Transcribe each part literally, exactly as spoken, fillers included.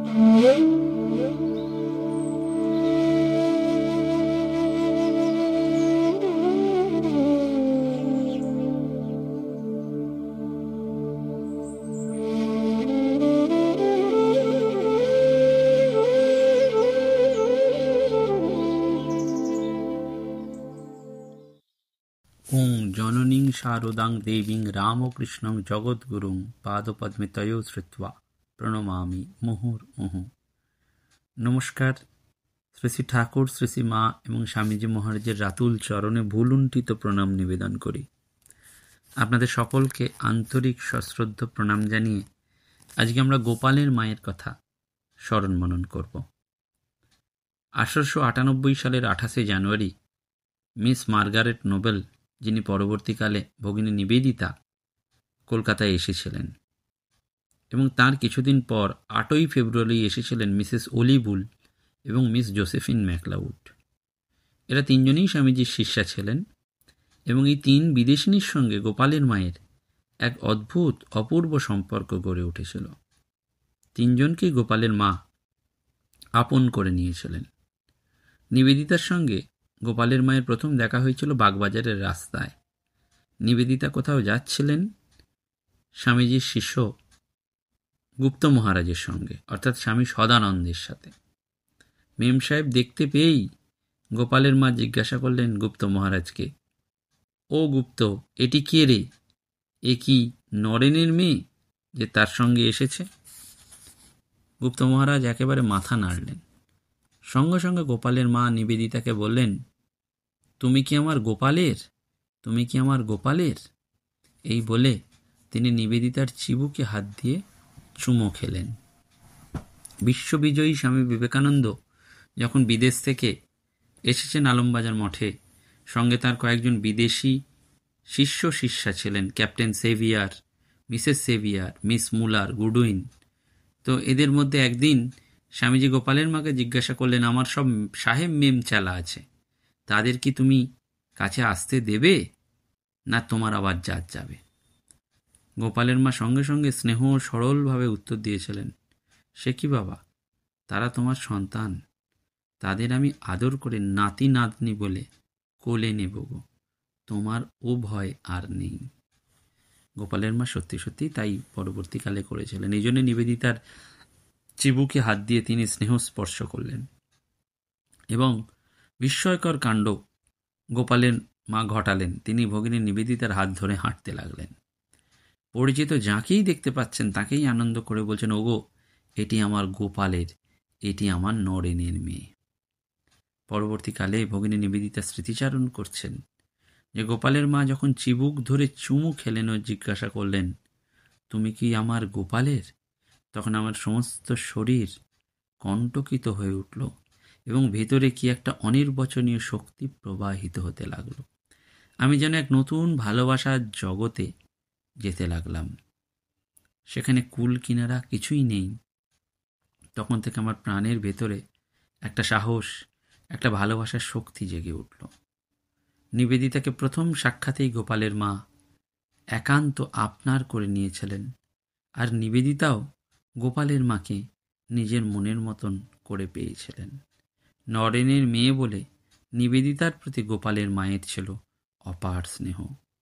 ওং জননীং শারদাং দেবীং রামকৃষ্ণং জগদ্গুরুং পাদপদ্মে তয়ো শ্রুত্বা প্রণমামি মুহুর্মুহুঃ। নমস্কার। শ্রী শ্রী ঠাকুর, শ্রী শ্রী মা এবং স্বামীজি মহারাজের রাতুল চরণে ভুলুণ্ঠিত প্রণাম নিবেদন করি। আপনাদের সকলকে আন্তরিক সশ্রদ্ধ প্রণাম জানিয়ে আজকে আমরা গোপালের মায়ের কথা স্মরণ মনন করব। আঠারোশো আটানব্বই সালের আঠাশে জানুয়ারি মিস মার্গারেট নোবেল, যিনি পরবর্তীকালে ভগিনী নিবেদিতা, কলকাতায় এসেছিলেন এবং তার কিছুদিন পর আটই ফেব্রুয়ারি এসেছিলেন মিসেস অলিবুল এবং মিস জোসেফিন ম্যাকলাউড। এরা তিনজনেই স্বামীজির শিষ্যা ছিলেন এবং এই তিন বিদেশিনীর সঙ্গে গোপালের মায়ের এক অদ্ভুত অপূর্ব সম্পর্ক গড়ে উঠেছিল। তিনজনকেই গোপালের মা আপন করে নিয়েছিলেন। নিবেদিতার সঙ্গে গোপালের মায়ের প্রথম দেখা হয়েছিল বাগবাজারের রাস্তায়। নিবেদিতা কোথাও যাচ্ছিলেন স্বামীজির শিষ্য গুপ্ত মহারাজের সঙ্গে, অর্থাৎ স্বামী সদানন্দের সাথে। মেম সাহেব দেখতে পেয়েই গোপালের মা জিজ্ঞাসা করলেন গুপ্ত মহারাজকে, ও গুপ্ত, এটি কে রে? এ কি নরেনের মেয়ে যে তার সঙ্গে এসেছে? গুপ্ত মহারাজ একেবারে মাথা নাড়লেন। সঙ্গে সঙ্গে গোপালের মা নিবেদিতাকে বললেন, তুমি কি আমার গোপালের? তুমি কি আমার গোপালের? এই বলে তিনি নিবেদিতার চিবুকে হাত দিয়ে চুমো খেলেন। বিশ্ববিজয়ী স্বামী বিবেকানন্দ যখন বিদেশ থেকে এসেছেন আলমবাজার মঠে, সঙ্গে তার কয়েকজন বিদেশি শিষ্য শিষ্যা ছিলেন, Captain Sevier, Mrs Sevier, Miss Muller, Goodwin. তো এদের মধ্যে একদিন স্বামীজি গোপালের মাকে জিজ্ঞাসা করলেন, আমার সব সাহেব মেম চালা আছে, তাদের কি তুমি কাছে আসতে দেবে, না তোমার আবার জাত যাবে? গোপালের মা সঙ্গে সঙ্গে স্নেহ সরলভাবে উত্তর দিয়েছিলেন, সে কি বাবা, তারা তোমার সন্তান, তাদের আমি আদর করে নাতি নাতনি বলে কোলে নেব গো, তোমার ও ভয় আর নেই। গোপালের মা সত্যি সত্যি তাই পরবর্তীকালে করেছিলেন। এই জন্য নিবেদিতার চিবুকে হাত দিয়ে তিনি স্নেহ স্পর্শ করলেন এবং বিস্ময়কর কাণ্ড গোপালের মা ঘটালেন। তিনি ভগিনী নিবেদিতার হাত ধরে হাঁটতে লাগলেন। পরিচিত যাকেই দেখতে পাচ্ছেন তাকেই আনন্দ করে বলছেন, ওগো, এটি আমার গোপালের, এটি আমার নরেনের মেয়ে। পরবর্তীকালে ভগিনী নিবেদিতা স্মৃতিচারণ করছেন যে গোপালের মা যখন চিবুক ধরে চুমু খেলেন ও জিজ্ঞাসা করলেন, তুমি কি আমার গোপালের? তখন আমার সমস্ত শরীর কণ্টকিত হয়ে উঠল এবং ভেতরে কি একটা অনির্বচনীয় শক্তি প্রবাহিত হতে লাগলো। আমি যেন এক নতুন ভালোবাসার জগতে যেতে লাগলাম। সেখানে কুল কিনারা কিছুই নেই। তখন থেকে আমার প্রাণের ভেতরে একটা সাহস, একটা ভালোবাসার শক্তি জেগে উঠল। নিবেদিতাকে প্রথম সাক্ষাতেই গোপালের মা একান্ত আপনার করে নিয়েছিলেন, আর নিবেদিতাও গোপালের মাকে নিজের মনের মতন করে পেয়েছিলেন। নরেনের মেয়ে বলে নিবেদিতার প্রতি গোপালের মায়ের ছিল অপার স্নেহ।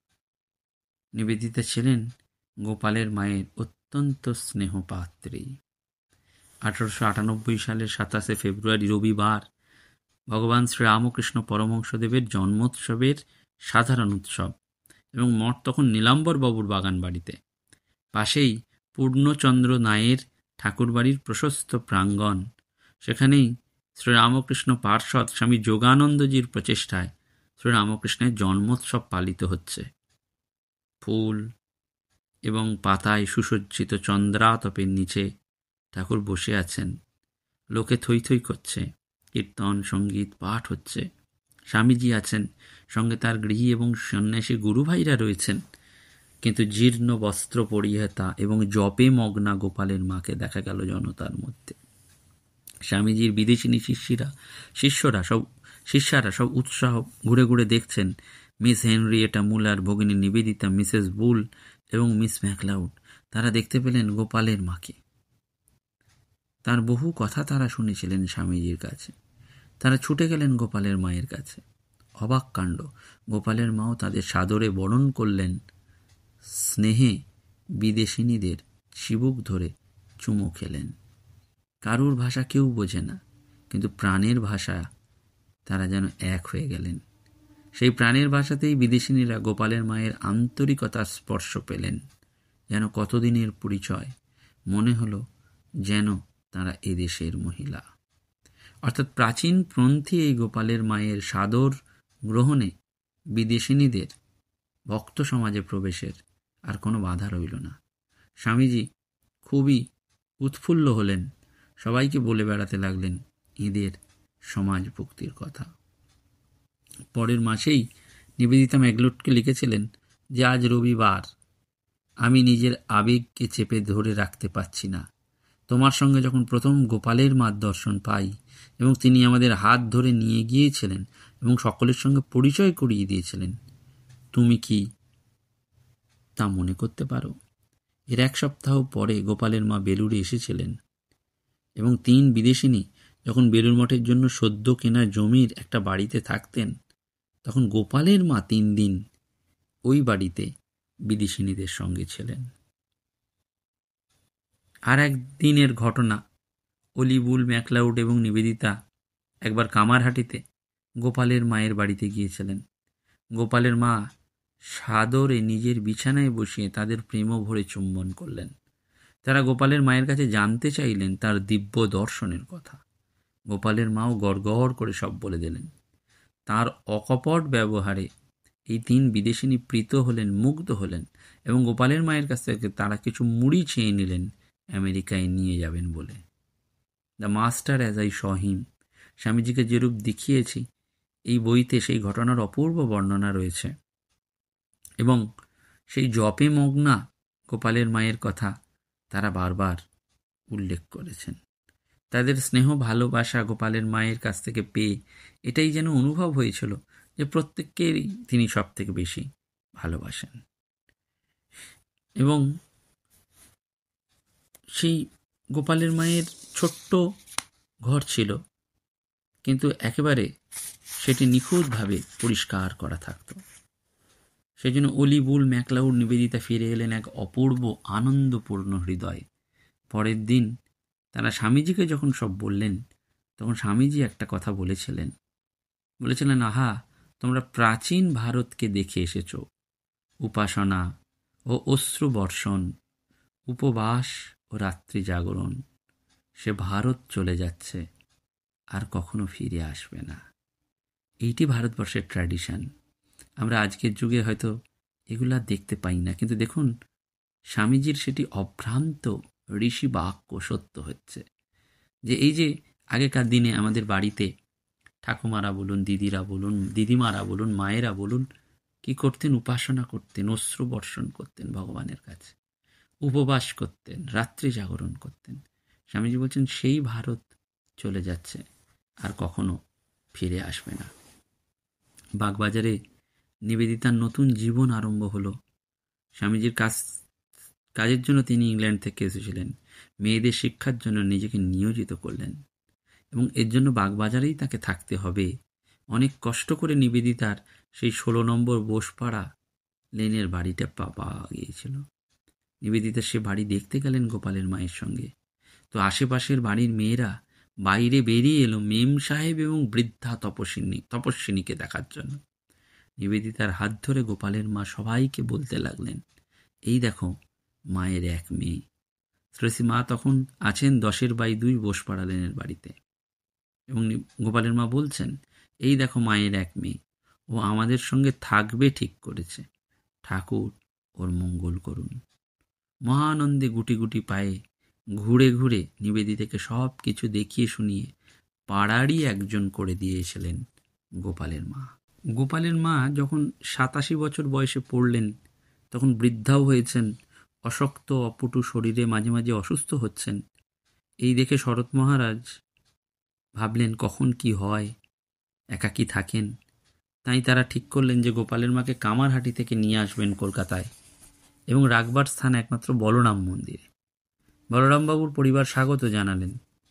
নিবেদিতা ছিলেন গোপালের মায়ের অত্যন্ত স্নেহপাত্রী। আঠারোশো আটানব্বই সালের সাতাশে ফেব্রুয়ারি রবিবার ভগবান শ্রীরামকৃষ্ণ পরমহংসদেবের জন্মোৎসবের সাধারণ উৎসব এবং মঠ তখন নীলাম্বর বাবুর বাগান বাড়িতে। পাশেই পূর্ণচন্দ্র নায়ের ঠাকুরবাড়ির প্রশস্ত প্রাঙ্গণ। সেখানেই শ্রীরামকৃষ্ণ পার্ষদ স্বামী যোগানন্দজির প্রচেষ্টায় শ্রীরামকৃষ্ণের জন্মোৎসব পালিত হচ্ছে। ফুল এবং পাতায় সুসজ্জিত চন্দ্রাতপের নিচে ঠাকুর বসে আছেন। লোকে থই থই করছে, কীর্তন সঙ্গীত পাঠ হচ্ছে। স্বামীজি আছেন, সঙ্গে তার গৃহী এবং সন্ন্যাসী গুরুভাইরা রয়েছেন, কিন্তু জীর্ণ বস্ত্র পরিহিতা এবং জপে মগ্না গোপালের মাকে দেখা গেল জনতার মধ্যে। স্বামীজির বিদেশিনী শিষ্যরা শিষ্যরা সব শিষ্যারা সব উৎসাহ ঘুরে ঘুরে দেখছেন মিস হেনরিয়েটা মুলার, ভগিনী নিবেদিতা, মিসেস বুল এবং মিস ম্যাকলাউড। তারা দেখতে পেলেন গোপালের মাকে। তার বহু কথা তারা শুনেছিলেন স্বামীজির কাছে। তারা ছুটে গেলেন গোপালের মায়ের কাছে। অবাক কাণ্ড, গোপালের মাও তাদের সাদরে বরণ করলেন, স্নেহে বিদেশিনীদের চিবুক ধরে চুমু খেলেন। কারুর ভাষা কেউ বোঝে না, কিন্তু প্রাণের ভাষা তারা যেন এক হয়ে গেলেন। সেই প্রাণের ভাষাতেই বিদেশিনীরা গোপালের মায়ের আন্তরিকতার স্পর্শ পেলেন। যেন কতদিনের পরিচয়, মনে হলো যেন তারা এদেশের মহিলা। অর্থাৎ প্রাচীনপন্থী এই গোপালের মায়ের সাদর গ্রহণে বিদেশিনীদের ভক্ত সমাজে প্রবেশের আর কোনো বাধা রইল না। স্বামীজি খুবই উৎফুল্ল হলেন, সবাইকে বলে বেড়াতে লাগলেন এদের সমাজ ভক্তির কথা। পরের মাসেই নিবেদিতা ম্যাগলুটকে লিখেছিলেন যে আজ রবিবার, আমি নিজের আবেগকে চেপে ধরে রাখতে পারছি না। তোমার সঙ্গে যখন প্রথম গোপালের মার দর্শন পাই এবং তিনি আমাদের হাত ধরে নিয়ে গিয়েছিলেন এবং সকলের সঙ্গে পরিচয় করিয়ে দিয়েছিলেন, তুমি কি তা মনে করতে পারো? এর এক সপ্তাহ পরে গোপালের মা বেলুড়ে এসেছিলেন এবং তিন বিদেশিনী যখন বেলুড় মঠের জন্য সদ্য কেনা জমির একটা বাড়িতে থাকতেন, তখন গোপালের মা তিন দিন ওই বাড়িতে বিদেশিনীদের সঙ্গে ছিলেন। আর একদিনের ঘটনা, অলি বুল ম্যাকলাউড এবং নিবেদিতা একবার কামারহাটিতে গোপালের মায়ের বাড়িতে গিয়েছিলেন। গোপালের মা সাদরে নিজের বিছানায় বসিয়ে তাদের প্রেম ভরে চুম্বন করলেন। তারা গোপালের মায়ের কাছে জানতে চাইলেন তার দিব্য দর্শনের কথা। গোপালের মাও গড়গড় করে সব বলে দিলেন। তার অকপট ব্যবহারে এই তিন বিদেশিনী প্রীত হলেন, মুগ্ধ হলেন এবং গোপালের মায়ের কাছ থেকে তারা কিছু মুড়ি চেয়ে নিলেন আমেরিকায় নিয়ে যাবেন বলে। The master as I saw him, স্বামীজিকে যেরূপ দেখিয়েছি, এই বইতে সেই ঘটনার অপূর্ব বর্ণনা রয়েছে এবং সেই জপে মগ্না গোপালের মায়ের কথা তারা বারবার উল্লেখ করেছেন। তাদের স্নেহ ভালোবাসা গোপালের মায়ের কাছ থেকে পেয়ে এটাই যেন অনুভব হয়েছিল যে প্রত্যেককেই তিনি সব থেকে বেশি ভালোবাসেন। এবং সেই গোপালের মায়ের ছোট্ট ঘর ছিল, কিন্তু একেবারে সেটি নিখুঁতভাবে পরিষ্কার করা থাকত। সেই জন্য অলি বুল ম্যাকলাউড নিবেদিতা ফিরে এলেন এক অপূর্ব আনন্দপূর্ণ হৃদয়। পরের দিন তারা স্বামীজিকে যখন সব বললেন, তখন স্বামীজি একটা কথা বলেছিলেন বলেছিলেন আহা, তোমরা প্রাচীন ভারতকে দেখে এসেছ। উপাসনা ও অশ্রু বর্ষণ, উপবাস ও রাত্রি জাগরণ, সে ভারত চলে যাচ্ছে, আর কখনো ফিরে আসবে না। এইটি ভারতবর্ষের ট্র্যাডিশন। আমরা আজকের যুগে হয়তো এগুলা দেখতে পাই না, কিন্তু দেখুন স্বামীজির সেটি অভ্রান্ত ঋষি বাক্য সত্য হচ্ছে। যে এই যে আগেকার দিনে আমাদের বাড়িতে ঠাকুমারা বলুন, দিদিরা বলুন, দিদিমারা বলুন, মায়েরা বলুন, কি করতেন? উপাসনা করতেন, অশ্রু বর্ষণ করতেন ভগবানের কাছে, উপবাস করতেন, রাত্রি জাগরণ করতেন। স্বামীজি বলছেন সেই ভারত চলে যাচ্ছে, আর কখনো ফিরে আসবে না। বাগবাজারে নিবেদিতার নতুন জীবন আরম্ভ হলো। স্বামীজির কাজ কাজের জন্য তিনি ইংল্যান্ড থেকে এসেছিলেন, মেয়েদের শিক্ষার জন্য নিজেকে নিয়োজিত করলেন এবং এর জন্য বাগবাজারেই তাকে থাকতে হবে। অনেক কষ্ট করে নিবেদিতার সেই ষোলো নম্বর বোসপাড়া লেনের বাড়িটা পাওয়া গিয়েছিল। নিবেদিতা সে বাড়ি দেখতে গেলেন গোপালের মায়ের সঙ্গে। তো আশেপাশের বাড়ির মেয়েরা বাইরে বেরিয়ে এলো মেম সাহেব এবং বৃদ্ধা তপস্বিনী তপস্বিনীকে দেখার জন্য। নিবেদিতার হাত ধরে গোপালের মা সবাইকে বলতে লাগলেন, এই দেখো মায়ের এক মেয়ে। শ্রেষী মা তখন আছেন দশের বাই দুই বোসপাড়া লেনের বাড়িতে এবং গোপালের মা বলছেন, এই দেখো মায়ের এক মেয়ে, ও আমাদের সঙ্গে থাকবে ঠিক করেছে, ঠাকুর ওর মঙ্গল করুন। মহানন্দে গুটি গুটি পায়ে ঘুরে ঘুরে নিবেদিতাকে সব কিছু দেখিয়ে শুনিয়ে পাড়ারই একজন করে দিয়েছিলেন গোপালের মা। গোপালের মা যখন সাতাশি বছর বয়সে পড়লেন, তখন বৃদ্ধাও হয়েছেন, অশক্ত অপটু শরীরে মাঝে মাঝে অসুস্থ হচ্ছেন। এই দেখে শরৎ মহারাজ ভাবলেন কখন কি হয়, একাকী থাকেন। তাই তারা ঠিক করলেন যে গোপালের মাকে কামারহাটি থেকে নিয়ে আসবেন কলকাতায় এবং রাখবার স্থান একমাত্র বলরাম মন্দিরে। বলরামবাবুর পরিবার স্বাগত জানালেন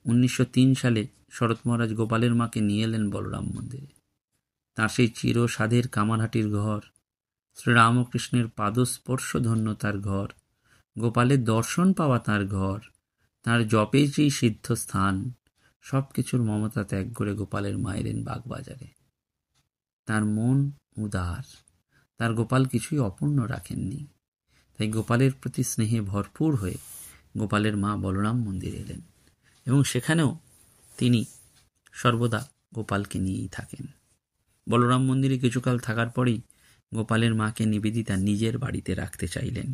উনিশশো তিন সালে শরৎ মহারাজ গোপালের মাকে নিয়ে এলেন বলরাম মন্দিরে। তাঁর সেই চির সাধের কামারহাটির ঘর, শ্রীরামকৃষ্ণের পাদস্পর্শ ধন্য তার ঘর, গোপালের দর্শন পাওয়া তাঁর ঘর, তাঁর জপে যেই সিদ্ধ স্থান, সব কিছুর মমতা ত্যাগ করে গোপালের মা এলেন বাগবাজারে। তার মন উদার, তার গোপাল কিছুই অপূর্ণ রাখেননি। তাই গোপালের প্রতি স্নেহে ভরপুর হয়ে গোপালের মা বলরাম মন্দিরে এলেন এবং সেখানেও তিনি সর্বদা গোপালকে নিয়েই থাকেন। বলরাম মন্দিরে কিছুকাল থাকার পরেই গোপালের মাকে নিবেদিতা নিজের বাড়িতে রাখতে চাইলেন।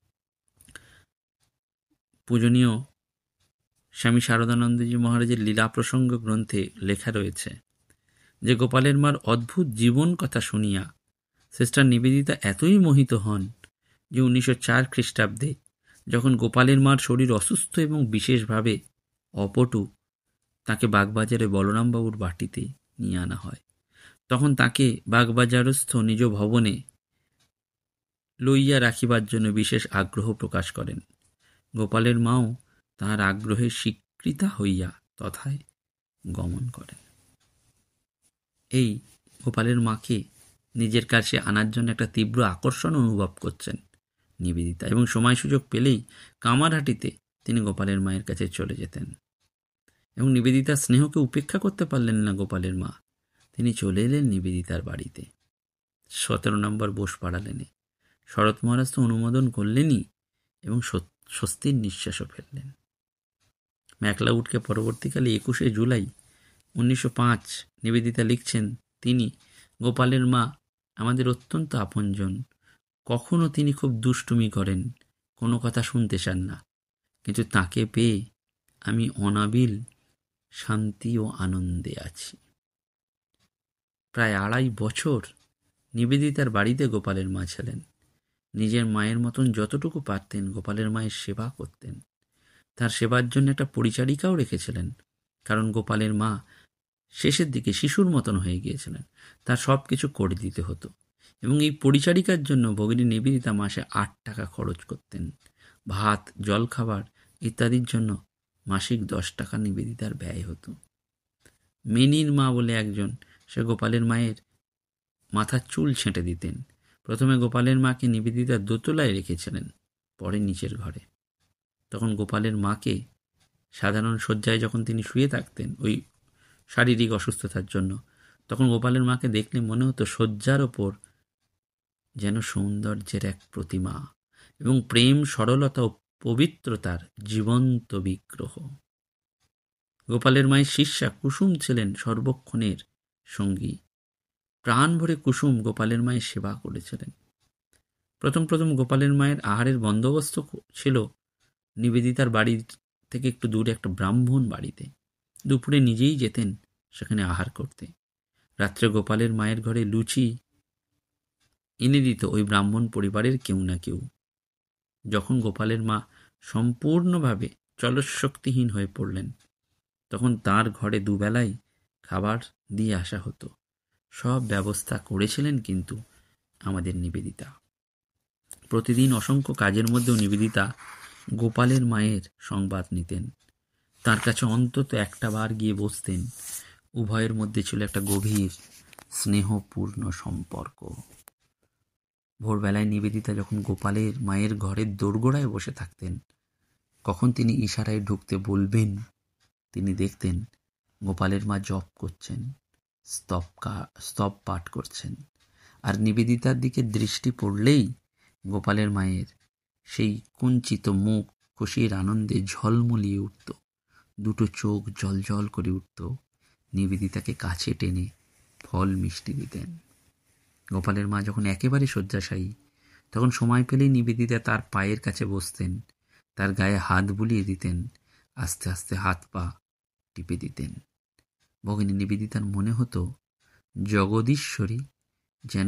পূজনীয় স্বামী শারদানন্দজি মহারাজের লীলা প্রসঙ্গ গ্রন্থে লেখা রয়েছে যে গোপালের মার অদ্ভুত জীবন কথা শুনিয়া সিস্টার নিবেদিতা এতই মোহিত হন যে উনিশশো চার খ্রিস্টাব্দে যখন গোপালের মার শরীর অসুস্থ এবং বিশেষভাবে অপটু, তাকে বাগবাজারে বলরামবাবুর বাটিতে নিয়ে আনা হয়। তখন তাকে বাগবাজারস্থ নিজ ভবনে লইয়া রাখিবার জন্য বিশেষ আগ্রহ প্রকাশ করেন। গোপালের মাও তাহার আগ্রহে স্বীকৃতা হইয়া তথায় গমন করেন। এই গোপালের মাকে নিজের কাছে আনার জন্য একটা তীব্র আকর্ষণ অনুভব করছেন নিবেদিতা, এবং সময় সুযোগ পেলেই কামারহাটিতে তিনি গোপালের মায়ের কাছে চলে যেতেন। এবং নিবেদিতার স্নেহকে উপেক্ষা করতে পারলেন না গোপালের মা। তিনি চলে এলেন নিবেদিতার বাড়িতে সতেরো নম্বর বোসপাড়া লেনে। শরৎ মহারাজ তো অনুমোদন করলেনই এবং স্বস্তির নিঃশ্বাসও ফেললেন। ম্যাকলাউডকে পরবর্তীকালে একুশে জুলাই উনিশশো পাঁচ নিবেদিতা লিখছেন, তিনি গোপালের মা আমাদের অত্যন্ত আপনজন। কখনো তিনি খুব দুষ্টুমি করেন, কোনো কথা শুনতে চান না, কিন্তু তাকে পেয়ে আমি অনাবিল শান্তি ও আনন্দে আছি। প্রায় আড়াই বছর নিবেদিতার বাড়িতে গোপালের মা ছিলেন। নিজের মায়ের মতন যতটুকু পারতেন গোপালের মায়ের সেবা করতেন। তার সেবার জন্য একটা পরিচারিকাও রেখেছিলেন, কারণ গোপালের মা শেষের দিকে শিশুর মতন হয়ে গিয়েছিলেন, তার সব কিছু করে দিতে হতো। এবং এই পরিচারিকার জন্য ভগিনী নিবেদিতা মাসে আট টাকা খরচ করতেন। ভাত, জলখাবার ইত্যাদির জন্য মাসিক দশ টাকা নিবেদিতার ব্যয় হতো। মেনির মা বলে একজন, সে গোপালের মায়ের মাথার চুল ছেঁটে দিতেন। প্রথমে গোপালের মাকে নিবেদিতা দোতলায় রেখেছিলেন, পরে নিচের ঘরে। তখন গোপালের মাকে সাধারণ শয্যায় যখন তিনি শুয়ে থাকতেন ওই শারীরিক অসুস্থতার জন্য, তখন গোপালের মাকে দেখলে মনে হতো শয্যার ওপর যেন সৌন্দর্যের এক প্রতিমা এবং প্রেম, সরলতা ও পবিত্রতার জীবন্ত বিগ্রহ। গোপালের মায়ের শিষ্যা কুসুম ছিলেন সর্বক্ষণের সঙ্গী। প্রাণ ভরে কুসুম গোপালের মায়ের সেবা করেছিলেন। প্রথম প্রথম গোপালের মায়ের আহারের বন্দোবস্ত ছিল নিবেদিতার বাড়ি থেকে একটু দূরে একটা ব্রাহ্মণ বাড়িতে। দুপুরে নিজেই যেতেন সেখানে আহার করতে। রাত্রে গোপালের মায়ের ঘরে লুচি এনে দিত ওই ব্রাহ্মণ পরিবারের কেউ না কেউ। যখন গোপালের মা সম্পূর্ণভাবে চলশক্তিহীন হয়ে পড়লেন, তখন তার ঘরে দুবেলাই খাবার দিয়ে আসা হতো। সব ব্যবস্থা করেছিলেন কিন্তু আমাদের নিবেদিতা। প্রতিদিন অসংখ্য কাজের মধ্যেও নিবেদিতা গোপালের মায়ের সংবাদ নিতেন। তার কাছে অন্তত একটা বার গিয়ে বসতেন। উভয়ের মধ্যে ছিল একটা গভীর স্নেহপূর্ণ সম্পর্ক। ভোরবেলায় নিবেদিতা যখন গোপালের মায়ের ঘরের দোরগোড়ায় বসে থাকতেন, কখন তিনি ইশারায় ঢুকতে বলবেন, তিনি দেখতেন গোপালের মা জপ করছেন, স্তব স্তব পাঠ করছেন। আর নিবেদিতার দিকে দৃষ্টি পড়লেই গোপালের মায়ের সেই কুঞ্চিত মুখ খুশির আনন্দে ঝলমলিয়ে উঠত, দুটো চোখ জলজল করে উঠত। নিবেদিতাকে কাছে টেনে ফল মিষ্টি দিতেন। গোপালের মা যখন একেবারে শয্যাশায়ী, তখন সময় পেলেই নিবেদিতা তার পায়ের কাছে বসতেন, তার গায়ে হাত বুলিয়ে দিতেন, আস্তে আস্তে হাত পা টিপে দিতেন। ভগিনী নিবেদিতার মনে হতো জগদীশ্বরী যেন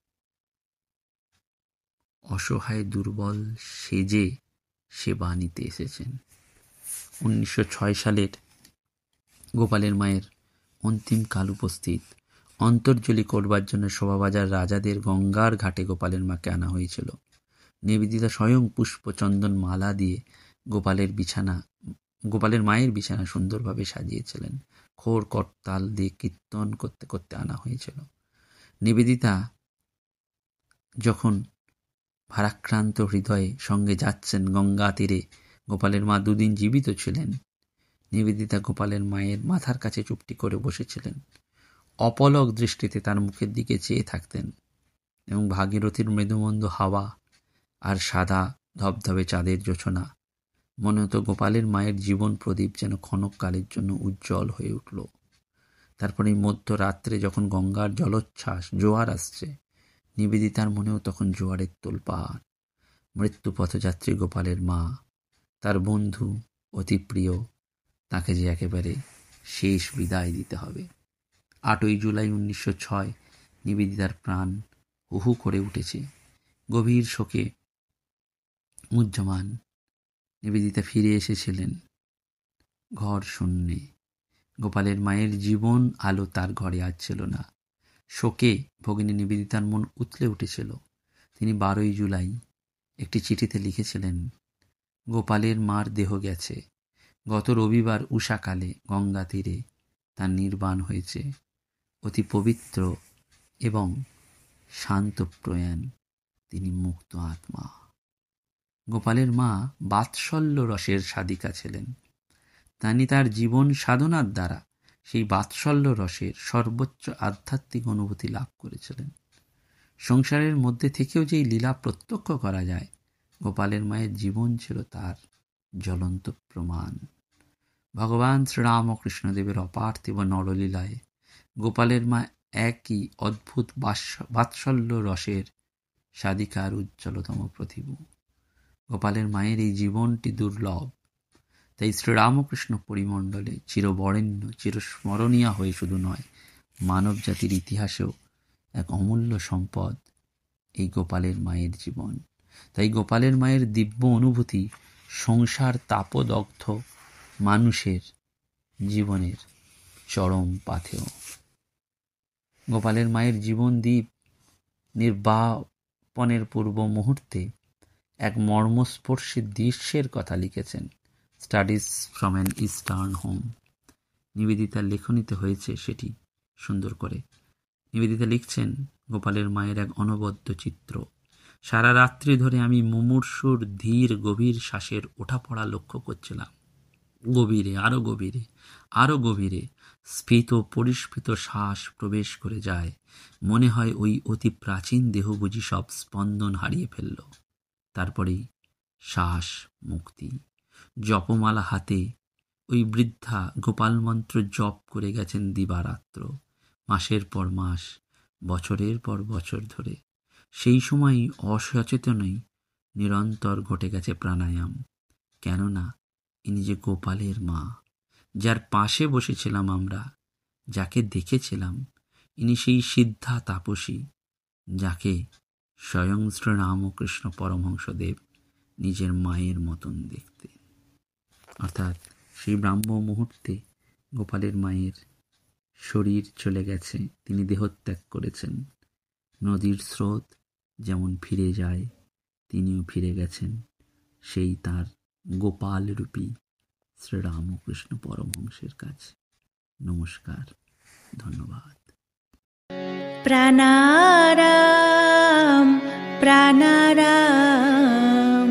অসহায় দুর্বল সেজে সেবা নিতে এসেছেন। উনিশশো ছয় সালের গোপালের মায়ের অন্তিম কাল উপস্থিত। অন্তর্জলি করবার জন্য শোভাবাজার রাজাদের গঙ্গার ঘাটে গোপালের মাকে আনা হয়েছিল। নিবেদিতা স্বয়ং পুষ্প চন্দন মালা দিয়ে গোপালের বিছানা গোপালের মায়ের বিছানা সুন্দরভাবে সাজিয়েছিলেন। খোর করতাল দিয়ে কীর্তন করতে করতে আনা হয়েছিল। নিবেদিতা যখন ভারাক্রান্ত হৃদয়ে সঙ্গে যাচ্ছেন গঙ্গা তীরে, গোপালের মা দুদিন জীবিত ছিলেন। নিবেদিতা গোপালের মায়ের মাথার কাছে চুপটি করে বসেছিলেন। অপলক দৃষ্টিতে তার মুখের দিকে চেয়ে থাকতেন এবং ভাগীরথীর মৃদুমন্দ হাওয়া আর সাদা ধবধবে চাঁদের জোছনা মনে হতো গোপালের মায়ের জীবন প্রদীপ যেন ক্ষণকালের জন্য উজ্জ্বল হয়ে উঠল। তারপরে মধ্যরাত্রে যখন গঙ্গার জলোচ্ছ্বাস জোয়ার আসছে, নিবেদিতার মনেও তখন জোয়ারের তোলপাড়। মৃত্যু পথযাত্রী গোপালের মা, তার বন্ধু, অতি প্রিয়, তাকে যে একেবারে শেষ বিদায় দিতে হবে। আটই জুলাই উনিশশো ছয় নিবেদিতার প্রাণ হুহু করে উঠেছে। গভীর শোকে মুহ্যমান নিবেদিতা ফিরে এসেছিলেন ঘর শূন্যে। গোপালের মায়ের জীবন আলো তার ঘরে আজ ছিল না। শোকে ভগিনী নিবেদিতার মন উথলে উঠেছিল। তিনি বারোই জুলাই একটি চিঠিতে লিখেছিলেন, গোপালের মার দেহ গেছে। গত রবিবার উষাকালে গঙ্গা তীরে তার নির্বাণ হয়েছে। অতি পবিত্র এবং শান্ত প্রয়াণ, তিনি মুক্ত আত্মা। গোপালের মা বাৎসল্য রসের সাধিকা ছিলেন। তিনি তার জীবন সাধনার দ্বারা সেই বাৎসল্য রসের সর্বোচ্চ আধ্যাত্মিক অনুভূতি লাভ করেছিলেন। সংসারের মধ্যে থেকেও যেই লীলা প্রত্যক্ষ করা যায়, গোপালের মায়ের জীবন ছিল তার জ্বলন্ত প্রমাণ। ভগবান শ্রীরামকৃষ্ণদেবের অপার্থিব নরলীলায় গোপালের মা একই অদ্ভুত বাৎসল্য রসের সাধিকার উজ্জ্বলতম প্রতিভূ। গোপালের মায়ের এই জীবনটি দুর্লভ, তাই শ্রীরামকৃষ্ণ পরিমণ্ডলে চিরবরেণ্য চিরস্মরণীয় হয়ে শুধু নয়, মানব জাতির ইতিহাসেও এক অমূল্য সম্পদ এই গোপালের মায়ের জীবন। তাই গোপালের মায়ের দিব্য অনুভূতি সংসার তাপদগ্ধ মানুষের জীবনের চরম পাথেয়। গোপালের মায়ের জীবন দ্বীপ নির্বাপনের পূর্ব মুহূর্তে এক মর্মস্পর্শী দৃশ্যের কথা লিখেছেন studies from an eastern home. নিবেদিতার লেখনীতে হয়েছে সেটি সুন্দর করে। নিবেদিতা লিখছেন, গোপালের মায়ের এক অনবদ্য চিত্র। সারা রাত্রি ধরে আমি মুমূর্ষুর ধীর গভীর শ্বাসের ওঠা পড়া লক্ষ্য করছিলাম। গভীরে, আরো গভীরে, আরো গভীরে স্ফীত পরিস্ফীত শ্বাস প্রবেশ করে যায়। মনে হয় ওই অতি প্রাচীন দেহ বুঝি সব স্পন্দন হারিয়ে ফেলল। তারপরেই শ্বাস মুক্তি। জপমালা হাতে ওই বৃদ্ধা গোপাল মন্ত্র জপ করে গেছেন দিবারাত্র, মাসের পর মাস, বছরের পর বছর ধরে। সেই সময় অসচেতনেই নিরন্তর ঘটে গেছে প্রাণায়াম। কেননা ইনি যে গোপালের মা, যার পাশে বসেছিলাম আমরা, যাকে দেখেছিলাম, ইনি সেই সিদ্ধা তাপসী যাকে স্বয়ং শ্রীরামকৃষ্ণ পরমহংসদেব নিজের মায়ের মতন দেখতে। অর্থাৎ সেই ব্রাহ্ম মুহূর্তে গোপালের মায়ের শরীর চলে গেছে, তিনি দেহত্যাগ করেছেন। নদীর স্রোত যেমন ফিরে যায়, তিনিও ফিরে গেছেন সেই তার গোপাল রূপী শ্রীরামকৃষ্ণ পরমহংসের কাছে। নমস্কার, ধন্যবাদ। প্রাণারাম প্রাণারাম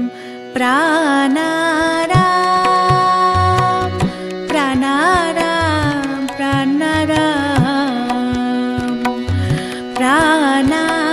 প্রাণারাম প্রাণারাম প্রাণারাম প্রাণারাম